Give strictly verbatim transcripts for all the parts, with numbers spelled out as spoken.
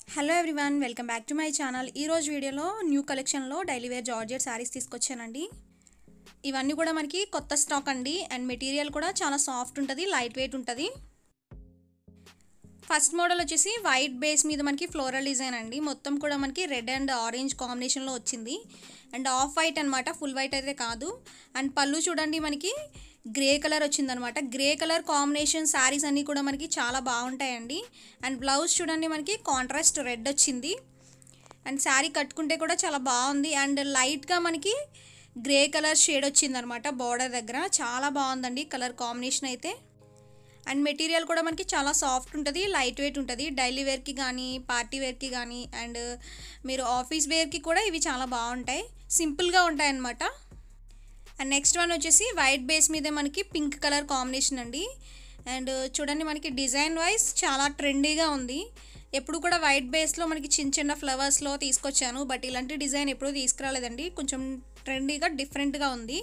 Hello everyone, welcome back to my channel. ఈరోజు వీడియోలో new కలెక్షన్లో డైలీ వేర్ జార్జెట్ శారీస్ తీసుకొచ్చానండి. ఇవన్నీ కూడా మనకి కొత్త స్టాక్ అండి. అండ్ మెటీరియల్ కూడా చాలా సాఫ్ట్ ఉంటుంది, లైట్ వెయిట్ ఉంటుంది. ఫస్ట్ మోడల్ వచ్చేసి వైట్ బేస్ మీద మనకి ఫ్లోరల్ డిజైన్ అండి. మొత్తం కూడా మనకి రెడ్ అండ్ ఆరెంజ్ కాంబినేషన్లో వచ్చింది. అండ్ ఆఫ్ వైట్ అనమాట, ఫుల్ వైట్ అయితే కాదు. అండ్ పళ్ళు చూడండి మనకి గ్రే కలర్ వచ్చిందనమాట. గ్రే కలర్ కాంబినేషన్ శారీస్ అన్నీ కూడా మనకి చాలా బాగుంటాయండి. అండ్ బ్లౌజ్ చూడండి మనకి కాంట్రాస్ట్ రెడ్ వచ్చింది. అండ్ శారీ కట్టుకుంటే కూడా చాలా బాగుంది. అండ్ లైట్గా మనకి గ్రే కలర్ షేడ్ వచ్చిందనమాట బార్డర్ దగ్గర. చాలా బాగుందండి కలర్ కాంబినేషన్ అయితే. అండ్ మెటీరియల్ కూడా మనకి చాలా సాఫ్ట్ ఉంటుంది, లైట్ వెయిట్ ఉంటుంది. డైలీ వేర్కి కానీ పార్టీ వేర్కి కానీ అండ్ మీరు ఆఫీస్ వేర్కి కూడా ఇవి చాలా బాగుంటాయి, సింపుల్గా ఉంటాయి అన్నమాట. అండ్ నెక్స్ట్ వన్ వచ్చేసి వైట్ బేస్ మీద మనకి పింక్ కలర్ కాంబినేషన్ అండి. అండ్ చూడండి మనకి డిజైన్ వైజ్ చాలా ట్రెండీగా ఉంది. ఎప్పుడు కూడా వైట్ బేస్లో మనకి చిన్న చిన్న ఫ్లవర్స్లో తీసుకొచ్చాను, బట్ ఇలాంటి డిజైన్ ఎప్పుడూ తీసుకురాలేదండి. కొంచెం ట్రెండీగా డిఫరెంట్గా ఉంది.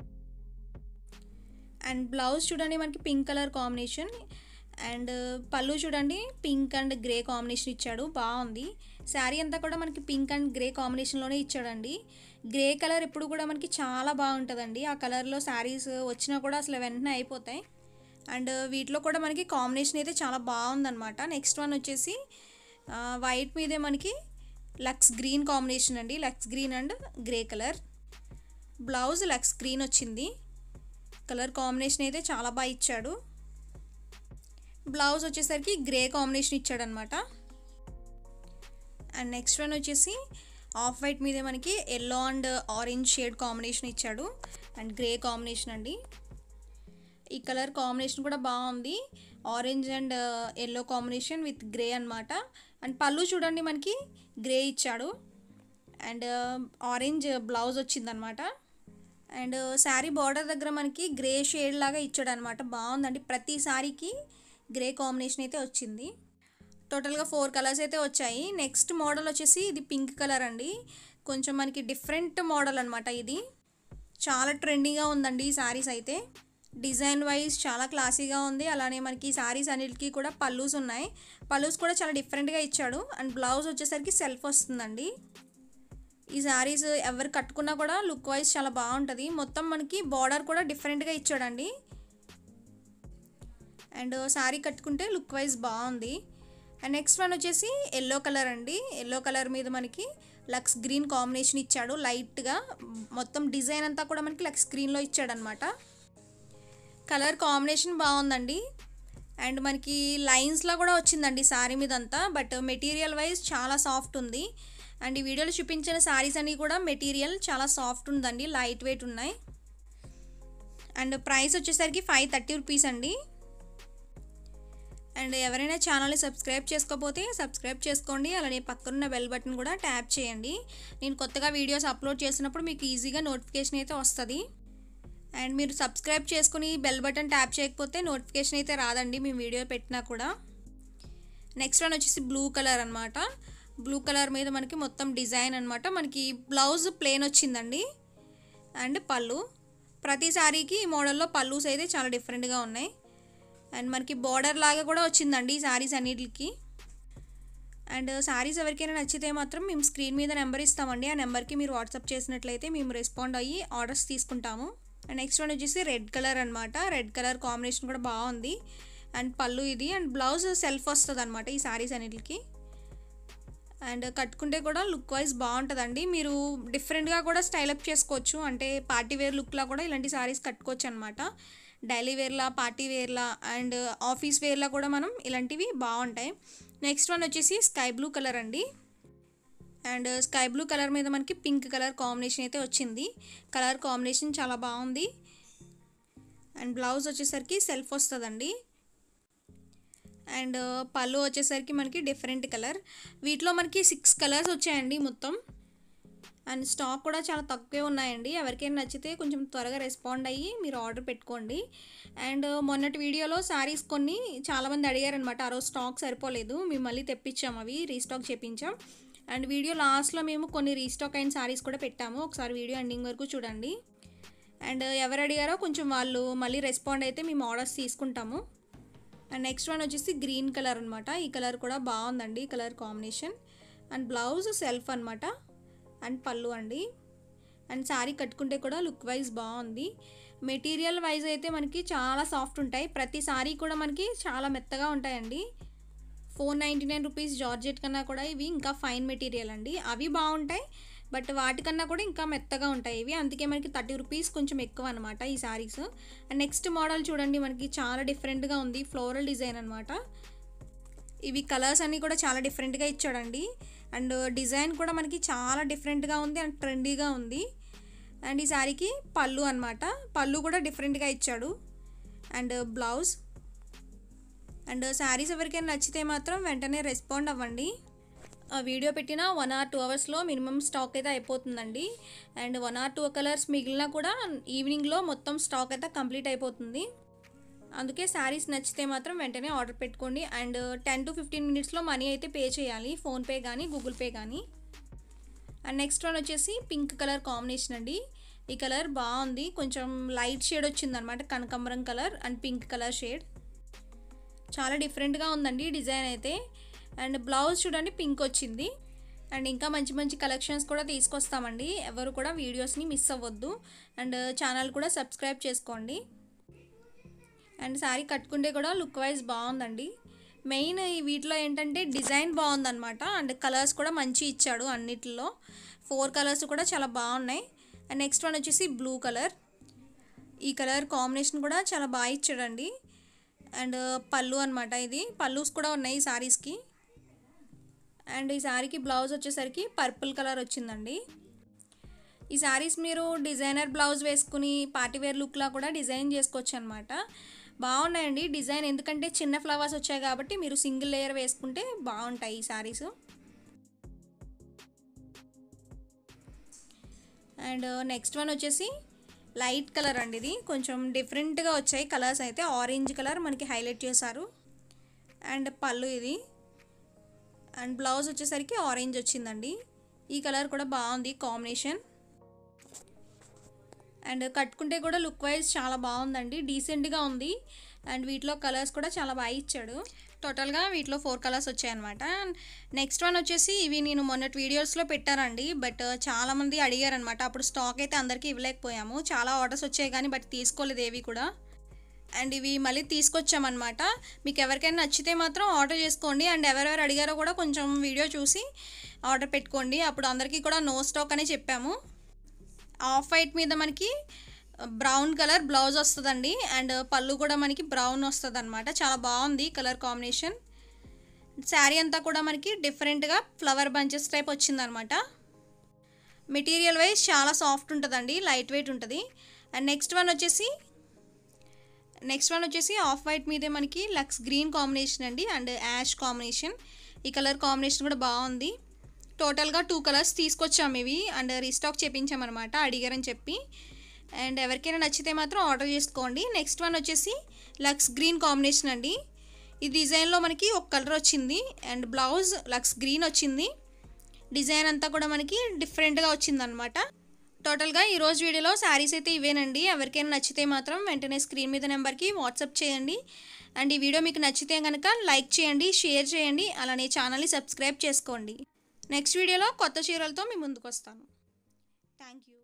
అండ్ బ్లౌజ్ చూడండి మనకి పింక్ కలర్ కాంబినేషన్. అండ్ పళ్ళు చూడండి పింక్ అండ్ గ్రే కాంబినేషన్ ఇచ్చాడు, బాగుంది. శారీ అంతా కూడా మనకి పింక్ అండ్ గ్రే కాంబినేషన్లోనే ఇచ్చాడండి. గ్రే కలర్ ఎప్పుడు కూడా మనకి చాలా బాగుంటుందండి. ఆ కలర్లో శారీస్ వచ్చినా కూడా అసలు వెంటనే అయిపోతాయి. అండ్ వీటిలో కూడా మనకి కాంబినేషన్ అయితే చాలా బాగుందన్నమాట. నెక్స్ట్ వన్ వచ్చేసి వైట్ మీదే మనకి లక్స్ గ్రీన్ కాంబినేషన్ అండి. Lux green and grey colour. Blouse Lux green వచ్చింది. కలర్ కాంబినేషన్ అయితే చాలా బాగా ఇచ్చాడు. బ్లౌజ్ వచ్చేసరికి గ్రే కాంబినేషన్ ఇచ్చాడు అనమాట. అండ్ నెక్స్ట్ వన్ వచ్చేసి ఆఫ్ వైట్ మీదే మనకి yellow and orange shade combination ఇచ్చాడు. అండ్ గ్రే కాంబినేషన్ అండి. ఈ కలర్ కాంబినేషన్ కూడా బాగుంది, orange and yellow combination with grey అనమాట. అండ్ పళ్ళు చూడండి మనకి గ్రే ఇచ్చాడు. అండ్ ఆరెంజ్ బ్లౌజ్ వచ్చిందనమాట. అండ్ శారీ బార్డర్ దగ్గర మనకి గ్రే షేడ్ లాగా ఇచ్చాడు అనమాట. బాగుందండి, ప్రతి శారీకి గ్రే కాంబినేషన్ అయితే వచ్చింది. టోటల్గా ఫోర్ కలర్స్ అయితే వచ్చాయి. నెక్స్ట్ మోడల్ వచ్చేసి ఇది పింక్ కలర్ అండి. కొంచెం మనకి డిఫరెంట్ మోడల్ అనమాట. ఇది చాలా ట్రెండీగా ఉందండి ఈ శారీస్ అయితే. డిజైన్ వైజ్ చాలా క్లాసీగా ఉంది. అలానే మనకి శారీస్ అన్నిటికీ కూడా పల్లూస్ ఉన్నాయి. పల్లూస్ కూడా చాలా డిఫరెంట్గా ఇచ్చాడు. అండ్ బ్లౌజ్ వచ్చేసరికి సెల్ఫ్ వస్తుందండి. ఈ శారీస్ ఎవరు కట్టుకున్నా కూడా లుక్ వైజ్ చాలా బాగుంటుంది. మొత్తం మనకి బార్డర్ కూడా డిఫరెంట్గా ఇచ్చాడండి. అండ్ శారీ కట్టుకుంటే లుక్ వైజ్ బాగుంది. అండ్ నెక్స్ట్ వన్ వచ్చేసి ఎల్లో కలర్ అండి. ఎల్లో కలర్ మీద మనకి లక్స్ గ్రీన్ కాంబినేషన్ ఇచ్చాడు లైట్గా. మొత్తం డిజైన్ అంతా కూడా మనకి లక్స్ గ్రీన్లో ఇచ్చాడనమాట. కలర్ కాంబినేషన్ బాగుందండి. అండ్ మనకి లైన్స్లో కూడా వచ్చిందండి శారీ మీద అంతా. బట్ మెటీరియల్ వైజ్ చాలా సాఫ్ట్ ఉంది. అండ్ ఈ వీడియోలో చూపించిన శారీస్ అన్నీ కూడా మెటీరియల్ చాలా సాఫ్ట్ ఉందండి, లైట్ వెయిట్ ఉన్నాయి. అండ్ ప్రైస్ వచ్చేసరికి ఫైవ్ థర్టీ రూపీస్ అండి. అండ్ ఎవరైనా ఛానల్ని సబ్స్క్రైబ్ చేసుకోకపోతే సబ్స్క్రైబ్ చేసుకోండి. అలానే పక్కనున్న బెల్ బటన్ కూడా ట్యాప్ చేయండి. నేను కొత్తగా వీడియోస్ అప్లోడ్ చేసినప్పుడు మీకు ఈజీగా నోటిఫికేషన్ అయితే వస్తుంది. అండ్ మీరు సబ్స్క్రైబ్ చేసుకుని బెల్ బటన్ ట్యాప్ చేయకపోతే నోటిఫికేషన్ అయితే రాదండి మేము వీడియో పెట్టినా కూడా. నెక్స్ట్ వన్ వచ్చేసి బ్లూ కలర్ అనమాట. బ్లూ కలర్ మీద మనకి మొత్తం డిజైన్ అనమాట. మనకి బ్లౌజ్ ప్లెయిన్ వచ్చిందండి. అండ్ పళ్ళు ప్రతి శారీకి ఈ మోడల్లో పళ్ళూస్ అయితే చాలా డిఫరెంట్గా ఉన్నాయి. అండ్ మనకి బార్డర్ లాగా కూడా వచ్చిందండి ఈ శారీస్ అన్నిటికి. అండ్ శారీస్ ఎవరికైనా నచ్చితే మాత్రం మేము స్క్రీన్ మీద నెంబర్ ఇస్తామండి. ఆ నెంబర్కి మీరు వాట్సాప్ చేసినట్లయితే మేము రెస్పాండ్ అయ్యి ఆర్డర్స్ తీసుకుంటాము. అండ్ నెక్స్ట్ వన్ వచ్చేసి రెడ్ కలర్ అనమాట. రెడ్ కలర్ కాంబినేషన్ కూడా బాగుంది. అండ్ పళ్ళు ఇది. అండ్ బ్లౌజ్ సెల్ఫ్ వస్తుంది అనమాట ఈ శారీస్ అన్నిటికి. అండ్ కట్టుకుంటే కూడా లుక్ వైజ్ బాగుంటుందండి. మీరు డిఫరెంట్గా కూడా స్టైలప్ చేసుకోవచ్చు. అంటే పార్టీ వేర్ లుక్లా కూడా ఇలాంటి శారీస్ కట్టుకోవచ్చు అనమాట. డైలీ వేర్లా, పార్టీ వేర్లా అండ్ ఆఫీస్ వేర్లా కూడా మనం ఇలాంటివి బాగుంటాయి. నెక్స్ట్ వన్ వచ్చేసి స్కై బ్లూ కలర్ అండి. అండ్ స్కై బ్లూ కలర్ మీద మనకి పింక్ కలర్ కాంబినేషన్ అయితే వచ్చింది. కలర్ కాంబినేషన్ చాలా బాగుంది. అండ్ బ్లౌజ్ వచ్చేసరికి సెల్ఫ్ వస్తుందండి. అండ్ పళ్ళు వచ్చేసరికి మనకి డిఫరెంట్ కలర్. వీటిలో మనకి సిక్స్ కలర్స్ వచ్చాయండి మొత్తం. అండ్ స్టాక్ కూడా చాలా తక్కువే ఉన్నాయండి. ఎవరికైనా నచ్చితే కొంచెం త్వరగా రెస్పాండ్ అయ్యి మీరు ఆర్డర్ పెట్టుకోండి. అండ్ మొన్నటి వీడియోలో శారీస్ కొన్ని చాలామంది అడిగారనమాట. ఆ రోజు స్టాక్ సరిపోలేదు, మేము మళ్ళీ తెప్పించాము, అవి రీస్టాక్ చేయించాం. అండ్ వీడియో లాస్ట్లో మేము కొన్ని రీస్టాక్ అయిన శారీస్ కూడా పెట్టాము, ఒకసారి వీడియో ఎండింగ్ వరకు చూడండి. అండ్ ఎవరు అడిగారో కొంచెం వాళ్ళు మళ్ళీ రెస్పాండ్ అయితే మేము ఆర్డర్స్ తీసుకుంటాము. అండ్ నెక్స్ట్ వన్ వచ్చేసి గ్రీన్ కలర్ అనమాట. ఈ కలర్ కూడా బాగుందండి, ఈ colour combination. And blouse self అనమాట. అండ్ పళ్ళు అండి. అండ్ శారీ కట్టుకుంటే కూడా లుక్ వైజ్ బాగుంది. మెటీరియల్ వైజ్ అయితే మనకి చాలా సాఫ్ట్ ఉంటాయి. ప్రతి శారీ కూడా మనకి చాలా మెత్తగా ఉంటాయండి. Four ninety nine rupees georgette కన్నా కూడా ఇవి ఇంకా ఫైన్ మెటీరియల్ అండి. అవి బాగుంటాయి, బట్ వాటికన్నా కూడా ఇంకా మెత్తగా ఉంటాయి ఇవి. అందుకే మనకి థర్టీ రూపీస్ కొంచెం ఎక్కువ అనమాట ఈ శారీస్. అండ్ నెక్స్ట్ మోడల్ చూడండి, మనకి చాలా డిఫరెంట్గా ఉంది. ఫ్లోరల్ డిజైన్ అనమాట. ఇవి కలర్స్ అన్నీ కూడా చాలా డిఫరెంట్గా ఇచ్చాడండి. అండ్ డిజైన్ కూడా మనకి చాలా డిఫరెంట్గా ఉంది అండ్ ట్రెండీగా ఉంది. అండ్ ఈ శారీకి పళ్ళు అనమాట. పళ్ళు కూడా డిఫరెంట్గా ఇచ్చాడు. And blouse. అండ్ శారీస్ ఎవరికైనా నచ్చితే మాత్రం వెంటనే రెస్పాండ్ అవ్వండి. వీడియో పెట్టిన వన్ ఆర్ టూ అవర్స్లో మినిమం స్టాక్ అయితే అయిపోతుందండి. And one or two colours మిగిలినా కూడా ఈవినింగ్లో మొత్తం స్టాక్ అయితే కంప్లీట్ అయిపోతుంది. అందుకే శారీస్ నచ్చితే మాత్రం వెంటనే ఆర్డర్ పెట్టుకోండి. అండ్ టెన్ టు ఫిఫ్టీన్ మినిట్స్లో మనీ అయితే పే చేయాలి, ఫోన్పే కానీ గూగుల్ పే కానీ. అండ్ నెక్స్ట్ వన్ వచ్చేసి పింక్ కలర్ కాంబినేషన్ అండి. ఈ కలర్ బాగుంది, కొంచెం లైట్ షేడ్ వచ్చింది అనమాట. కనకాంబరం colour and pink colour shade చాలా డిఫరెంట్గా ఉందండి డిజైన్ అయితే. అండ్ బ్లౌజ్ చూడండి పింక్ వచ్చింది. అండ్ ఇంకా మంచి మంచి కలెక్షన్స్ కూడా తీసుకొస్తామండి. ఎవరు కూడా వీడియోస్ని మిస్ అవ్వద్దు. అండ్ ఛానల్ కూడా సబ్స్క్రైబ్ చేసుకోండి. అండ్ శారీ కట్టుకుంటే కూడా లుక్ వైజ్ బాగుందండి. మెయిన్ ఈ వీటిలో ఏంటంటే డిజైన్ బాగుందన్నమాట. అండ్ కలర్స్ కూడా మంచి ఇచ్చాడు అన్నిటిలో. ఫోర్ కలర్స్ కూడా చాలా బాగున్నాయి. అండ్ నెక్స్ట్ వన్ వచ్చేసి బ్లూ కలర్. ఈ కలర్ కాంబినేషన్ కూడా చాలా బాగా ఇచ్చాడండి. అండ్ పళ్ళు అనమాట. ఇది పళ్ళుస్ కూడా ఉన్నాయి ఈ శారీస్కి. అండ్ ఈ శారీకి బ్లౌజ్ వచ్చేసరికి పర్పుల్ కలర్ వచ్చిందండి. ఈ శారీస్ మీరు డిజైనర్ బ్లౌజ్ వేసుకుని పార్టీవేర్ లుక్లా కూడా డిజైన్ చేసుకోవచ్చు అనమాట. బాగున్నాయండి డిజైన్, ఎందుకంటే చిన్న ఫ్లవర్స్ వచ్చాయి కాబట్టి మీరు సింగిల్ లేయర్ వేసుకుంటే బాగుంటాయి ఈ శారీస్. అండ్ నెక్స్ట్ వన్ వచ్చేసి లైట్ కలర్ అండి. ఇది కొంచెం డిఫరెంట్గా వచ్చాయి కలర్స్ అయితే. ఆరెంజ్ కలర్ మనకి హైలైట్ చేశారు. అండ్ పళ్ళు ఇది. అండ్ బ్లౌజ్ వచ్చేసరికి ఆరెంజ్ వచ్చిందండి. ఈ కలర్ కూడా బాగుంది కాంబినేషన్. అండ్ కట్టుకుంటే కూడా లుక్ వైజ్ చాలా బాగుందండి, డీసెంట్గా ఉంది. అండ్ వీటిలో కలర్స్ కూడా చాలా బాగా ఇచ్చాడు. టోటల్గా వీటిలో ఫోర్ కలర్స్ వచ్చాయన్నమాట. నెక్స్ట్ వన్ వచ్చేసి ఇవి నేను మొన్నటి వీడియోస్లో పెట్టానండి, బట్ చాలామంది అడిగారనమాట. అప్పుడు స్టాక్ అయితే అందరికీ ఇవ్వలేకపోయాము. చాలా ఆర్డర్స్ వచ్చాయి కానీ బట్ తీసుకోలేదు ఏవి కూడా. అండ్ ఇవి మళ్ళీ తీసుకొచ్చామన్నమాట. మీకు ఎవరికైనా నచ్చితే మాత్రం ఆర్డర్ చేసుకోండి. అండ్ ఎవరెవరు అడిగారో కూడా కొంచెం వీడియో చూసి ఆర్డర్ పెట్టుకోండి. అప్పుడు అందరికీ కూడా నో స్టాక్ అని చెప్పాము. ఆఫ్ వైట్ మీద మనకి బ్రౌన్ కలర్ బ్లౌజ్ వస్తుందండి. అండ్ పళ్ళు కూడా మనకి బ్రౌన్ వస్తుంది అనమాట. చాలా బాగుంది కలర్ కాంబినేషన్. శారీ అంతా కూడా మనకి డిఫరెంట్గా ఫ్లవర్ బంచెస్ టైప్ వచ్చిందనమాట. మెటీరియల్ వైజ్ చాలా సాఫ్ట్ ఉంటుందండి, లైట్ వెయిట్ ఉంటుంది. అండ్ నెక్స్ట్ వన్ వచ్చేసి నెక్స్ట్ వన్ వచ్చేసి ఆఫ్ వైట్ మీదే మనకి లక్స్ గ్రీన్ కాంబినేషన్ అండి. And ash combination. ఈ కలర్ కాంబినేషన్ కూడా బాగుంది. టోటల్గా టూ కలర్స్ తీసుకొచ్చాము ఇవి. అండ్ రీస్టాక్ చేయించామన్నమాట అడిగారని చెప్పి. అండ్ ఎవరికైనా నచ్చితే మాత్రం ఆర్డర్ చేసుకోండి. నెక్స్ట్ వన్ వచ్చేసి లక్స్ గ్రీన్ కాంబినేషన్ అండి. ఈ డిజైన్లో మనకి ఒక కలర్ వచ్చింది. అండ్ బ్లౌజ్ లక్స్ గ్రీన్ వచ్చింది. డిజైన్ అంతా కూడా మనకి డిఫరెంట్గా వచ్చిందనమాట. టోటల్గా ఈరోజు వీడియోలో శారీస్ అయితే ఇవేనండి. ఎవరికైనా నచ్చితే మాత్రం వెంటనే స్క్రీన్ మీద నెంబర్కి వాట్సాప్ చేయండి. అండ్ ఈ వీడియో మీకు నచ్చితే కనుక లైక్ చేయండి, షేర్ చేయండి, అలానే ఛానల్ని సబ్స్క్రైబ్ చేసుకోండి. నెక్స్ట్ వీడియోలో కొత్త చీరలతో మీ ముందుకు వస్తాను. Thank you.